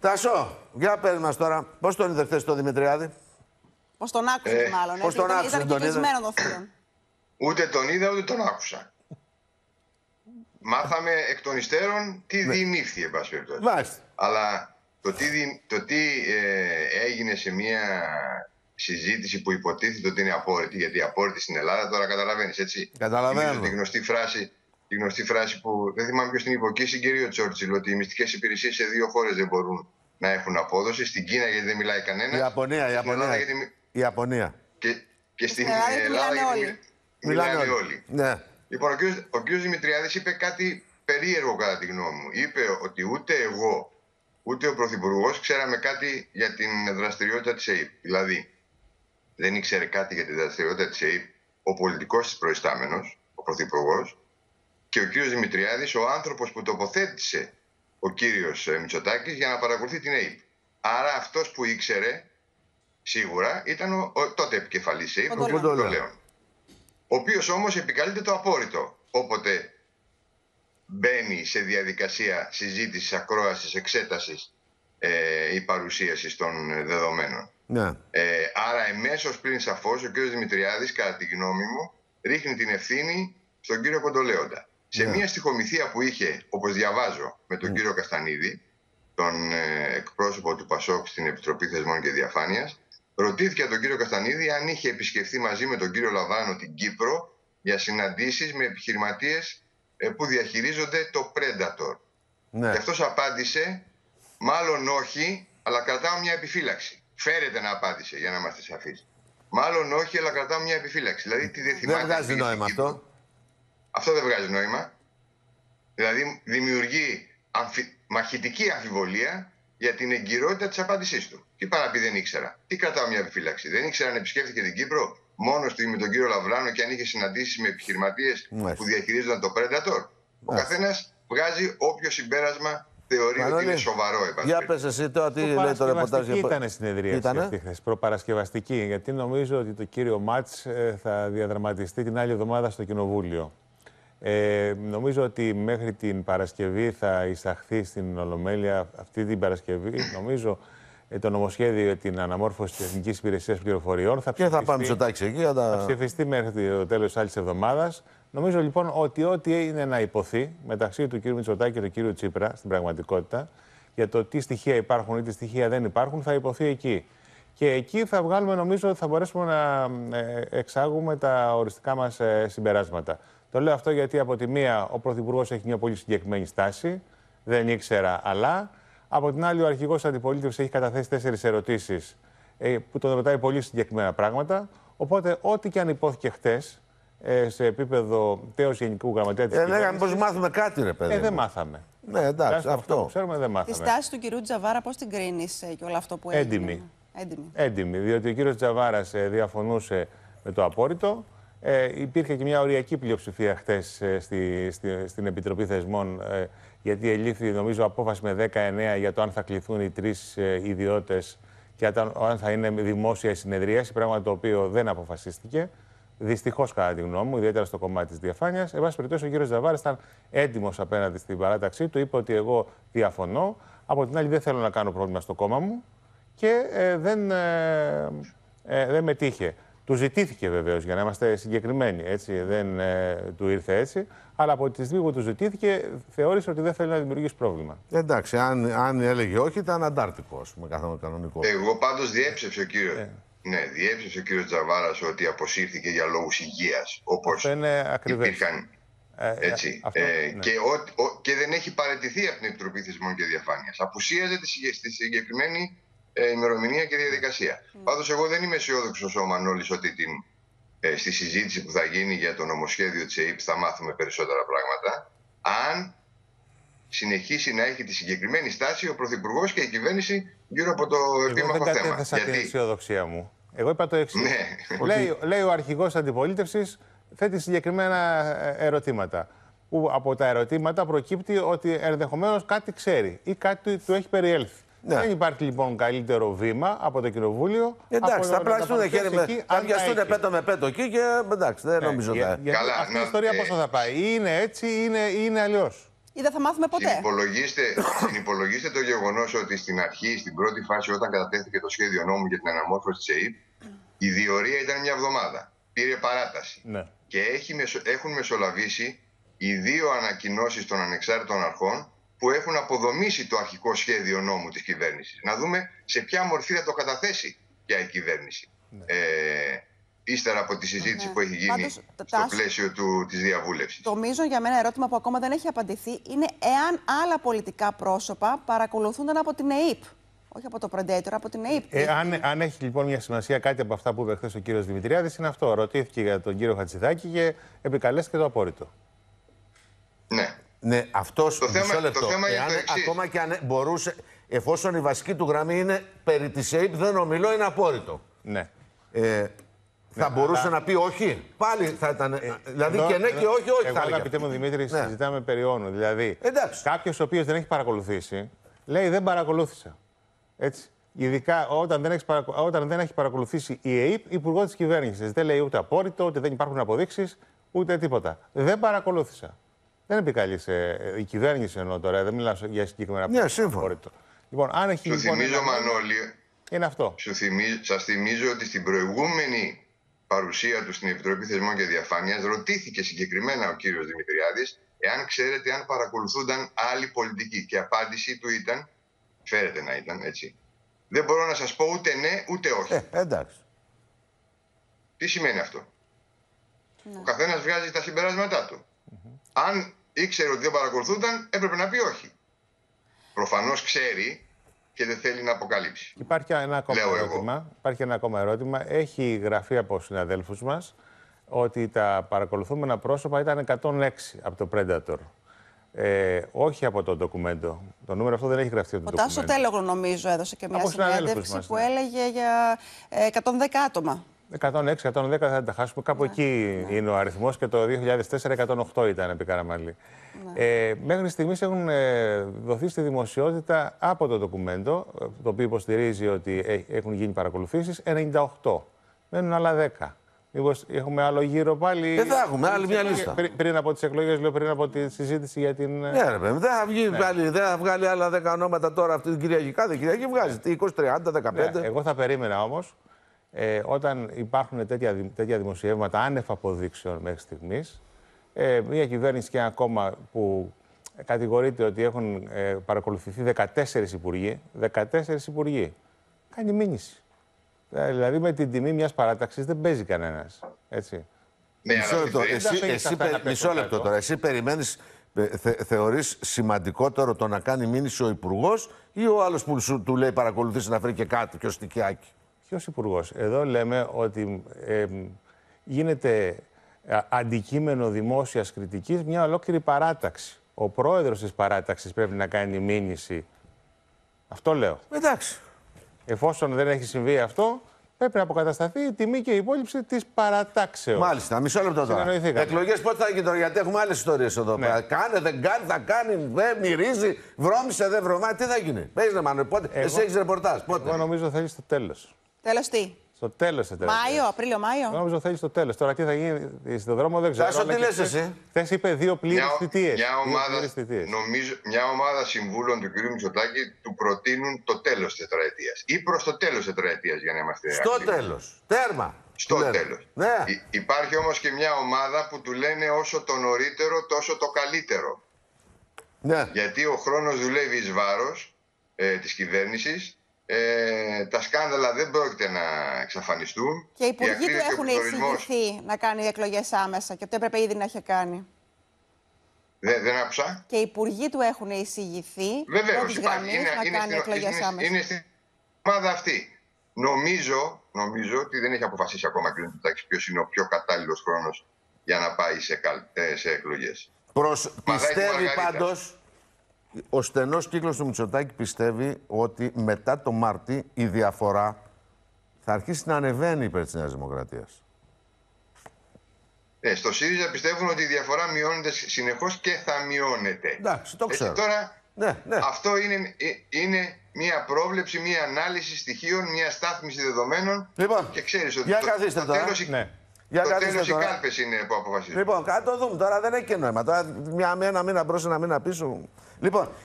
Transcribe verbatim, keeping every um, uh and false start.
Τάσο, για πες μας τώρα, πώς τον είδε χθες τον Δημητριάδη? Πώς τον άκουσες ε, μάλλον, πώς τον άκουσες, ήταν κυκλισμένο το θύρο. Ούτε τον είδα, ούτε τον άκουσα. Μάθαμε εκ των υστέρων τι ναι. διημήφθη, εν πάση περιπτώσει. Αλλά το τι, δι... το τι ε, έγινε σε μια συζήτηση που υποτίθεται ότι είναι απόρριτη, γιατί απόρριτη στην Ελλάδα, τώρα καταλαβαίνεις, έτσι. Καταλαβαίνω. Τη γνωστή φράση, τη γνωστή φράση που δεν θυμάμαι ποιος την υποκύσει, κύριο Τσόρτσιλ, ότι οι μυστικές υπηρεσίες σε δύο χώρες δεν μπορούν να έχουν απόδοση. Στην Κίνα γιατί δεν μιλάει κανένας. Η Ιαπωνία, η Ιαπωνία. Γιατί... Η Ιαπωνία. Και, και στην Ελλάδα, Ελλάδα μιλάνε γιατί όλοι. μιλάνε, μιλάνε όλοι. όλοι. Ναι. Λοιπόν, ο κύριος, ο κύριος Δημητριάδης είπε κάτι περίεργο κατά τη γνώμη μου. Είπε ότι ούτε εγώ, ούτε ο Πρωθυπουργός ξέραμε κάτι για την δραστηριότητα της ΕΥΠ. Δηλαδή, δεν ήξερε κάτι για την δραστηριότητα της ΕΥΠ ο πολιτικός της προϊστάμενος, ο Πρωθυπουργός, και ο κύριος Δημητριάδης, ο άνθρωπος που τοποθέτησε ο κύριος Μητσοτάκης για να παρακολουθεί την ΕΥΠ. Άρα αυτός που ήξερε, σίγουρα, ήταν ο, ο τότε επικεφαλής ΕΥΠ, ο κ. Κοντολέων. Ο οποίος όμως επικαλείται το απόρριτο. Όποτε μπαίνει σε διαδικασία συζήτησης, ακρόασης, εξέτασης ε, ή παρουσίασης των δεδομένων. Ναι. Ε, άρα εμέσως πριν σαφώς ο κ. Δημητριάδης, κατά τη γνώμη μου, ρίχνει την ευθύνη στον κύριο Κοντολέοντα. Σε yeah. μια στιχομηθεία που είχε, όπως διαβάζω, με τον mm. κύριο Καστανίδη, τον ε, εκπρόσωπο του ΠΑΣΟΚ στην Επιτροπή Θεσμών και Διαφάνειας, ρωτήθηκε τον κύριο Καστανίδη αν είχε επισκεφθεί μαζί με τον κύριο Λαβάνο την Κύπρο για συναντήσεις με επιχειρηματίες ε, που διαχειρίζονται το Predator. Ναι. Και αυτός απάντησε, μάλλον όχι, αλλά κρατάω μια επιφύλαξη. Φέρεται να απάντησε, για να είμαστε σαφείς. Μάλλον όχι, αλλά κρατάω μια επιφύλαξη. Δηλαδή, τι δεν θυμάται. Δεν βγάζει νόημα αυτό. Αυτό δεν βγάζει νόημα. Δηλαδή, δημιουργεί αμφι... μαχητική αμφιβολία για την εγκυρότητα της απάντησής του. Τι πάει να πει δεν ήξερα. Τι κρατάω μια επιφύλαξη. Δεν ήξερα αν επισκέφθηκε την Κύπρο μόνος του ή με τον κύριο Λαβράνο και αν είχε συναντήσεις με επιχειρηματίες που διαχειρίζονταν το Predator. Ο καθένας βγάζει όποιο συμπέρασμα θεωρεί Μανώλη, ότι είναι σοβαρό. Για πες εσύ τώρα τι λέει το ρεπορτάζ. Ήταν συνεδρία αυτή χθες, προπαρασκευαστική, γιατί νομίζω ότι το κύριο Μάτς θα διαδραματιστεί την άλλη εβδομάδα στο Κοινοβούλιο. Ε, νομίζω ότι μέχρι την Παρασκευή θα εισαχθεί στην Ολομέλεια αυτή την Παρασκευή, νομίζω, ε, το νομοσχέδιο για την αναμόρφωση της Εθνικής Υπηρεσίας Πληροφοριών. Θα και θα πάμε στο τάξη εκεί. Θα... θα ψηφιστεί μέχρι το τέλος της άλλης εβδομάδας. Νομίζω λοιπόν ότι ό,τι είναι να υποθεί μεταξύ του κ. Μητσοτάκη και του κ. Τσίπρα στην πραγματικότητα για το τι στοιχεία υπάρχουν ή τι στοιχεία δεν υπάρχουν θα υποθεί εκεί. Και εκεί θα βγάλουμε, νομίζω, ότι θα μπορέσουμε να εξάγουμε τα οριστικά μας συμπεράσματα. Το λέω αυτό γιατί από τη μία ο Πρωθυπουργός έχει μια πολύ συγκεκριμένη στάση, δεν ήξερα, αλλά από την άλλη ο αρχηγός της αντιπολίτευσης έχει καταθέσει τέσσερις ερωτήσεις που τον ρωτάει πολύ συγκεκριμένα πράγματα. Οπότε, ό,τι και αν υπόθηκε χτες σε επίπεδο τέος Γενικού Γραμματέα της ε, κυβέρνησης... Ε, πώς μάθουμε κάτι, ρε παιδί. Ε, δεν μάθαμε. Ναι, εντάξει, αυτό. αυτό που ξέρουμε δεν μάθαμε. Τη στάση του κυρίου Τζαβάρα πώς την κρίνεις και όλο αυτό που έγινε? Έντιμη. Έντιμη. Έντιμη, διότι ο κύριος Τζαβάρας διαφωνούσε με το απόρριτο. Ε, υπήρχε και μια οριακή πλειοψηφία χτες ε, στη, στη, στην Επιτροπή Θεσμών, ε, γιατί ελήφθη, νομίζω, απόφαση με δεκαεννέα για το αν θα κληθούν οι τρεις ε, ιδιώτες και αν θα είναι δημόσια η συνεδρίαση, πράγμα το οποίο δεν αποφασίστηκε. Δυστυχώς, κατά τη γνώμη μου, ιδιαίτερα στο κομμάτι της διαφάνειας. Εν πάση περιπτώσει, ο κύριος Τζαβάρας ήταν έντιμος απέναντι στην παράταξή του, είπε ότι εγώ διαφωνώ. Από την άλλη, δεν θέλω να κάνω πρόβλημα στο κόμμα μου και ε, δεν, ε, ε, δεν μετήχε. Του ζητήθηκε βεβαίως, για να είμαστε συγκεκριμένοι, έτσι, δεν ε, του ήρθε έτσι, αλλά από τη στιγμή που του ζητήθηκε, θεώρησε ότι δεν θέλει να δημιουργήσει πρόβλημα. Εντάξει, αν, αν έλεγε όχι, ήταν αντάρτικο, ας πούμε, καθόλου κανονικό. Εγώ πάντως διέψευσε ο κύριος. Ε. Ναι, διέψευσε ο κύριος Τζαβάρας ότι αποσύρθηκε για λόγους υγείας, όπως υπήρχαν. Ε, έτσι, αυτό, ε, ναι. και, ο, ο, και δεν έχει παραιτηθεί από την Επιτροπή Θεσμών και Διαφάνειας. Απουσίαζε στη συγκεκριμένη Ε, ημερομηνία και διαδικασία. Mm. Πάντως, εγώ δεν είμαι αισιόδοξος ο Μανώλης ότι την, ε, στη συζήτηση που θα γίνει για το νομοσχέδιο της ΕΥΠ θα μάθουμε περισσότερα πράγματα, αν συνεχίσει να έχει τη συγκεκριμένη στάση ο Πρωθυπουργός και η κυβέρνηση γύρω από το επίμαχο θέμα. Εγώ δεν κατέθεσα την αισιοδοξία μου. Εγώ είπα το εξής. Ναι. Λέει, λέει ο αρχηγός αντιπολίτευσης, θέτει συγκεκριμένα ερωτήματα. Που από τα ερωτήματα προκύπτει ότι ενδεχομένως κάτι ξέρει ή κάτι του έχει περιέλθει. Ναι. Δεν υπάρχει λοιπόν καλύτερο βήμα από το Κοινοβούλιο. Εντάξει, θα πράξουν χέρι με. Θα πιαστούν πέτο με πέτο εκεί και εντάξει, δεν νομίζω ότι. Αυτή η ιστορία πόσο θα πάει, ή είναι έτσι ή είναι, είναι αλλιώς. Ή δεν θα μάθουμε ποτέ. Συνυπολογίστε, συνυπολογίστε το γεγονός ότι στην αρχή, στην πρώτη φάση, όταν κατατέθηκε το σχέδιο νόμου για την αναμόρφωση της ΕΥΠ, η διορία ήταν μια εβδομάδα. Πήρε παράταση. Ναι. Και έχει, έχουν μεσολαβήσει οι δύο ανακοινώσεις των ανεξάρτητων αρχών που έχουν αποδομήσει το αρχικό σχέδιο νόμου της κυβέρνησης. Να δούμε σε ποια μορφή θα το καταθέσει πια η κυβέρνηση. Ναι. Ε, ύστερα από τη συζήτηση ναι. που έχει γίνει Πάντως, στο τάσου, πλαίσιο του, της διαβούλευσης. Το μείζον για μένα ερώτημα που ακόμα δεν έχει απαντηθεί είναι εάν άλλα πολιτικά πρόσωπα παρακολουθούνταν από την ΕΥΠ. Όχι από το Predator, από την ΕΥΠ. Ε, αν, αν έχει λοιπόν μια σημασία κάτι από αυτά που είπε χθες ο κύριος Δημητριάδης, είναι αυτό. Ρωτήθηκε για τον κύριο Χατζηδάκη και επικαλέστηκε το απόρριτο. Ναι. Ναι, αυτός το θέμα, λεπτό. Το θέμα Εάν, είναι το ακόμα και αν μπορούσε, εφόσον η βασική του γραμμή είναι περί της ΕΥΠ, δεν ομιλώ, είναι απόρριτο. Ναι. Ε, θα ναι, μπορούσε αλλά... να πει όχι. Πάλι θα ήταν. Ε, δηλαδή εδώ, και ναι και όχι, όχι. Εγώ, αγαπητέ μου Δημήτρη, ναι. συζητάμε περί όνου. Δηλαδή, κάποιος ο οποίος δεν έχει παρακολουθήσει, λέει δεν παρακολούθησα. Έτσι. Ειδικά όταν δεν, έχει παρακολου... όταν δεν έχει παρακολουθήσει η ΕΥΠ, υπουργό της κυβέρνησης. Δεν λέει ούτε απόρριτο, ούτε δεν υπάρχουν αποδείξεις, ούτε τίποτα. Δεν παρακολούθησα. Δεν επικαλείσαι η κυβέρνηση εννοώ τώρα, δεν μιλάω για συγκεκριμένα ναι, απόρριτο. Λοιπόν, αν έχει. Σου λοιπόν, θυμίζω, Μανώλη. Είναι αυτό. Σας θυμίζω ότι στην προηγούμενη παρουσία του στην Επιτροπή Θεσμών και Διαφάνειας ρωτήθηκε συγκεκριμένα ο κύριος Δημητριάδης εάν ξέρετε αν παρακολουθούνταν άλλοι πολιτικοί. Και η απάντηση του ήταν, φέρεται να ήταν έτσι, δεν μπορώ να σας πω ούτε ναι ούτε όχι. Ε, εντάξει. Τι σημαίνει αυτό? Ναι. Ο καθένας βγάζει τα συμπεράσματά του. Mm-hmm. Αν ήξερε ότι δεν παρακολουθούνταν, έπρεπε να πει όχι. Προφανώς ξέρει και δεν θέλει να αποκαλύψει. Υπάρχει ένα ακόμα, ερώτημα. Υπάρχει ένα ακόμα ερώτημα. Έχει γραφεί από συναδέλφους μας ότι τα παρακολουθούμενα πρόσωπα ήταν εκατόν έξι από το Predator. Ε, όχι από το ντοκουμέντο. Το νούμερο αυτό δεν έχει γραφτεί από το ντοκουμέντο. Ο Τάσο Τέλογλου, νομίζω, έδωσε και μια συνέντευξη μας, που ναι. έλεγε για εκατόν δέκα άτομα. εκατόν έξι εκατόν δέκα θα τα χάσουμε. Κάπου ναι, εκεί ναι. είναι ο αριθμός και το δύο χιλιάδες τέσσερα εκατόν οκτώ ήταν επί Καραμανλή. Ναι. Ε, μέχρι στιγμής έχουν ε, δοθεί στη δημοσιότητα από το ντοκουμέντο, το οποίο υποστηρίζει ότι έχουν γίνει παρακολουθήσεις, ενενήντα οκτώ. Μένουν άλλα δέκα. Μήπως έχουμε άλλο γύρο πάλι. Δεν θα έχουμε άλλη μια λίστα. Πριν, πριν από τις εκλογές, λέω πριν από τη συζήτηση για την. Ναι, ρε παιδί, δεν θα, βγει, ναι. πάλι, δεν θα βγάλει άλλα δέκα ονόματα τώρα αυτή την Κυριακή. Κάθε Κυριακή βγάζει ναι. είκοσι, τριάντα, δεκαπέντε. Ναι. Εγώ θα περίμενα όμως. Ε, όταν υπάρχουν τέτοια, τέτοια δημοσιεύματα άνευ αποδείξεων μέχρι στιγμής, ε, μια κυβέρνηση και ένα κόμμα που κατηγορείται ότι έχουν ε, παρακολουθηθεί δεκατέσσερις υπουργοί, δεκατέσσερις υπουργοί, κάνει μήνυση. Ε, δηλαδή με την τιμή μιας παράταξης δεν παίζει κανένας. Έτσι. Ναι, μισό λεπτό, εσύ, εσύ, μισό λεπτό τώρα. Εσύ περιμένεις, θε, θεωρείς σημαντικότερο το να κάνει μήνυση ο υπουργός ή ο άλλος που σου του λέει παρακολουθήσει να φέρει και κάτι και ο στικιάκι? Ποιος υπουργός? Εδώ λέμε ότι ε, γίνεται αντικείμενο δημόσιας κριτικής μια ολόκληρη παράταξη. Ο πρόεδρος της παράταξης πρέπει να κάνει μήνυση. Αυτό λέω. Εντάξει. Εφόσον δεν έχει συμβεί αυτό, πρέπει να αποκατασταθεί η τιμή και η υπόλοιψη της παρατάξεως. Μάλιστα. Μισό λεπτό τώρα. Εκλογές πότε θα γίνει τώρα? Γιατί έχουμε άλλες ιστορίες εδώ πέρα. Ναι. Κάνε, δεν κάνει, θα κάνει, δεν μυρίζει, βρώμησε, δεν βρωμάει. Τι θα γίνει? Πες να μάλλον. Πότε... Εγώ... Εσύ έχεις ρεπορτάζ. Πότε? Εγώ νομίζω θέλει στο τέλος. Τέλος τι? Στο τέλος. Μάιο, Απρίλιο, Μάιο. Εγώ νομίζω θέλει στο τέλος. Τώρα τι θα γίνει στον δρόμο δεν ξέρω. Τάσο, τι λες εσύ? Χθες είπε δύο πλήρες θητείες. Μια, ομάδα, νομίζω, μια ομάδα συμβούλων του κ. Μητσοτάκη του προτείνουν το τέλος της τετραετίας. Ή προς το τέλος της τετραετίας, για να είμαστε Στο ακριβώς. τέλος. Τέρμα. Στο τέλος. Ναι. Υ, υπάρχει όμως και μια ομάδα που του λένε όσο το νωρίτερο, τόσο το καλύτερο. Ναι. Γιατί ο χρόνος δουλεύει εις βάρος ε, της κυβέρνησης. Ε, τα σκάνδαλα δεν πρόκειται να εξαφανιστούν. Και οι υπουργοί του έχουν εισηγηθεί να κάνει εκλογές άμεσα και αυτό έπρεπε ήδη να έχει κάνει. Δεν, δεν άκουσα. Και οι υπουργοί του έχουν εισηγηθεί βεβαίως υπάρχει. Είναι, να είναι, κάνει είναι, εκλογές είναι, άμεσα. είναι στην ομάδα αυτή. Νομίζω, νομίζω ότι δεν έχει αποφασίσει ακόμα κ. Μητσοτάκης ποιος είναι ο πιο κατάλληλος χρόνος για να πάει σε, σε εκλογές. Προς... Πιστεύει πάντως. Ο στενός κύκλος του Μητσοτάκη πιστεύει ότι μετά το Μάρτι η διαφορά θα αρχίσει να ανεβαίνει υπέρ της Νέας Δημοκρατίας. Ε, στο ΣΥΡΙΖΑ πιστεύουν ότι η διαφορά μειώνεται συνεχώς και θα μειώνεται. Εντάξει, το ξέρω. Έτσι, τώρα, ναι, ναι. αυτό είναι, είναι μια πρόβλεψη, μια ανάλυση στοιχείων, μια στάθμιση δεδομένων. Λοιπόν, και ξέρεις ότι για το, καθίστε το τώρα. τέλος... Ναι. Για Το καθίστε τέλος οι τώρα. κάλπες είναι που αποφασίζουν. Λοιπόν, κάτι το δούμε. Τώρα δεν έχει και νόημα. Τώρα μια, ένα μήνα μπρος, ένα μήνα πίσω. Λοιπόν,